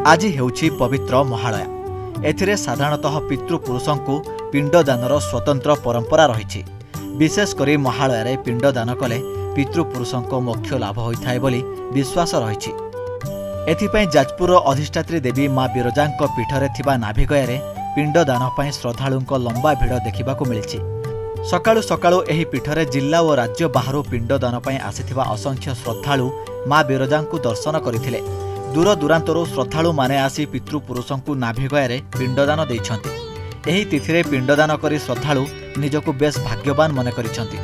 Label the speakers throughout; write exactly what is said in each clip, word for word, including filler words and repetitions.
Speaker 1: आज हेउछि पवित्र महालया। एथिरे साधारणतः पितृपुरुषों को पिंडदानर स्वतंत्र परंपरा रही। विशेषकर महालय पिंडदान कले पितृपुरुषों मोक्ष लाभ होता है बोली विश्वास रही। एथिपाई जाजपुर अधिष्ठात्री देवी माँ बिरजा पीठरे थिबा नाभिगयारे पिंडदान पर श्रद्धालुं लंबा भिड़ देखा मिली। सकाळु सकाळु एही पीठरे जिला और राज्य बाहर पिंडदान पर आसिथिबा असंख्य श्रद्धालु माँ बिरजा दर्शन करथिले। दूर दूरांतरु श्रद्धालु माने आसी पितृपुरुषों को नाभिगयारे पिंडदान देइछन्ति। एही तिथिरे पिंडदान करी श्रद्धालु निजको बेस भाग्यवान मन करिछन्ति।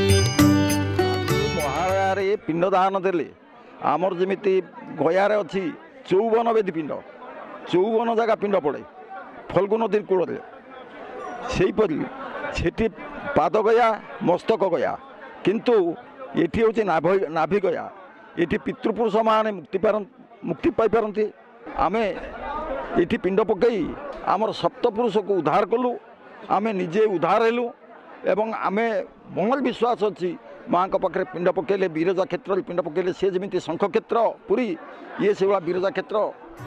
Speaker 2: महालय पिंडदान देले आमर जेमिति गयारे अछि चौवन बेदी पिंड चौवन जगह पिंड पड़े फल्गु नदी कूल सेहीपरि सेठी पाद गया मस्तक गया किंतु एठी होछि नाभि गया। एठी पितृपुरुष माने मुक्ति पार मुक्ति पाई पारती। आमे एठी पिंड पकई आमर सप्तपुरुष को उद्धार कलु। आमे निजे उद्धार हेलु एवं आमे मंगल विश्वास अच्छी माँ पाखे पिंड पकेले बिरजा क्षेत्र पिंड पकेले सी जमी शंख क्षेत्र पुरी ये से बिरजा क्षेत्र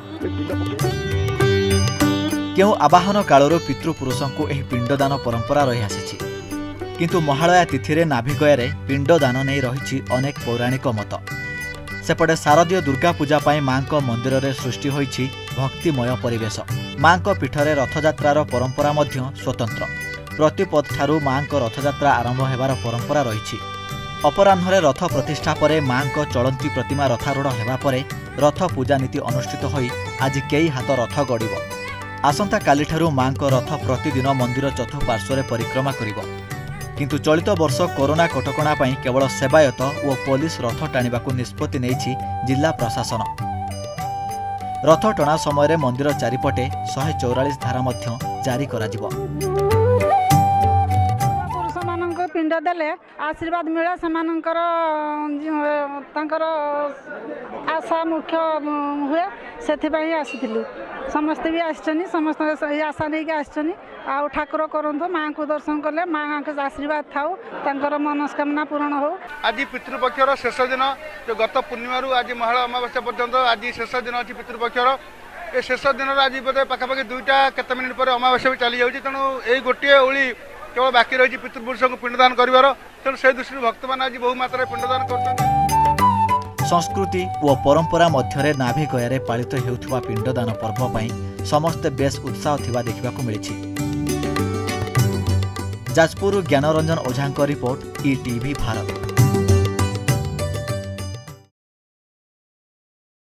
Speaker 1: क्यों आवाहन कालर पितृपुरुषों को यह पिंडदान परंपरा रही आसी। किंतु महालया तिथि नाभिगयारे पिंडदान नहीं रही अनेक पौराणिक मत। सेपटे शारदीय दुर्गा पूजा पाई माँ मंदिर में सृष्टि होईछि भक्तिमय परिवेश। माँ पीठरे रथयात्रार परंपरा मध्य स्वतंत्र। प्रतिपद ठारू माँ रथयात्रा आरंभ होबार परंपरा रही। अपराह्न रथ प्रतिष्ठा पर माँ चलंती प्रतिमा रथारूढ़ होगा परे रथ पूजा नीति अनुष्ठित होई आज कई हाथ रथ गड़िब। आसंता काली ठारू माँ रथ प्रतिदिन मंदिर चतुर्पार्श्व परिक्रमा करिब। किंतु चलित वर्ष कोरोना कटकणा पई केवल सेवायत और पुलिस रथ टाणिबाकू निष्पत्ति नेइछि जिला प्रशासन। रथ टणा समय मंदिर चारिपटे एक सौ चौवालीस धारा मध्य जारी कराजिबो।
Speaker 3: पिंड देले आशीर्वाद मिले सेमानंकर तांकर आशा मुख्य हुए से आसीथिलु। समस्त भी आछनी समस्त आशा नहीं आछनी आ ठाकुर करंतु माँ को दर्शन कले माँ के आशीर्वाद थाउ तांकर मनस्कामना पूर्ण हो।
Speaker 4: आज पितृपक्षर शेष दिन जो गत पूर्णिमा आज महालया अमावास्या पर्यंत आज शेष दिन अच्छी पितृपक्षर ए शेष दिन आज बोधे पाखापाखि दुईटा केते मिनिट पर अमावास्या भी चली जाउछि। तेणु यही गोटे ओली केवल बाकी रही पितृपुरुषों को पिंडदान कर तेणु से दृष्टि भक्त मैंने आज बहु मात्रा पिंडदान कर।
Speaker 1: संस्कृति और परंपरा मध्य नाभिगयारे पालित हेउथुवा पिंडदान पर्व पई समस्त बेस उत्साह थिबा देखिबाकू मिलिछि। जाजपुर ज्ञानरंजन ओझांक रिपोर्ट ई टीवी भारत।